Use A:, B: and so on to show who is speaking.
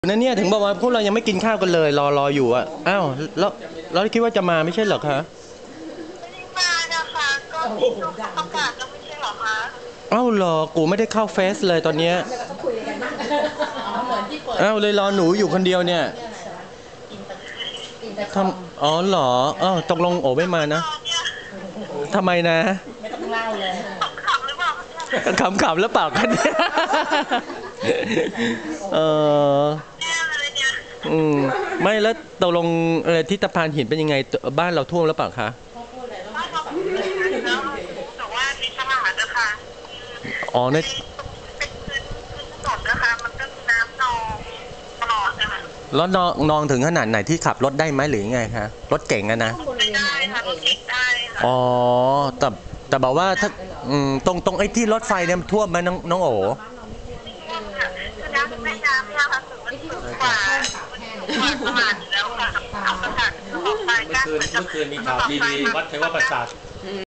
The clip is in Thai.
A: นั่นเนี่ยถึงบอกว่าพวกเรายังไม่กินข้าวกันเลยรออยู่อ่ะอ้าวแล้วคิดว่าจะมาไม่ใช่เหรอคะ
B: ไม่ได้มานะคะก็มีลูกประกาศแล้วไม่ใช่เหรอคะ
A: อ้าวเหรอกูไม่ได้เข้าเฟซเลยตอนเนี้ยอ้าวเลยรอหนูอยู่คนเดียวเนี่ยทำอ๋อเหรออ้าวตกลงโอไม่มานะทำไมนะ
C: ไม่ต้องเล่าเลย
B: ขำหรือเปล่าเนี่ย
A: ขำแล้วเปล่ากันเนี่ยเออ
B: แน่เลยเนี่ย
A: ไม่แล้วตกลงอะไรที่ตะพานหินเป็นยังไงบ้านเราท่วมแล้วเปล่าคะ
B: บ้านเราแบบแล้วแต่ว่ามีตลาดนะคะ
A: อ๋อใน
B: เป็นพื้นถนนนะคะมันก็มีน้ำนองตลอดนะคะ
A: แล้วนองถึงขนาดไหนที่ขับรถได้ไหมหรือไงคะรถเก่งอะนะ
B: ไม่ได้ค่ะรถเก่งได้ค่ะ
A: อ๋อแต่บอกว่าถ้าตรงไอ้ที่รถไฟเนี่ยท่วมไหมน้องโอ
B: คือน้ำในแม่น้ำเนี่ยค่ะสูงมันสูงกว่าตลาดอยู่แล้วค่ะเอาประกาศออกไปกั้นเหมือนกับ
D: เมื่อคืนมีข่าวดีๆวัดเทวประสาท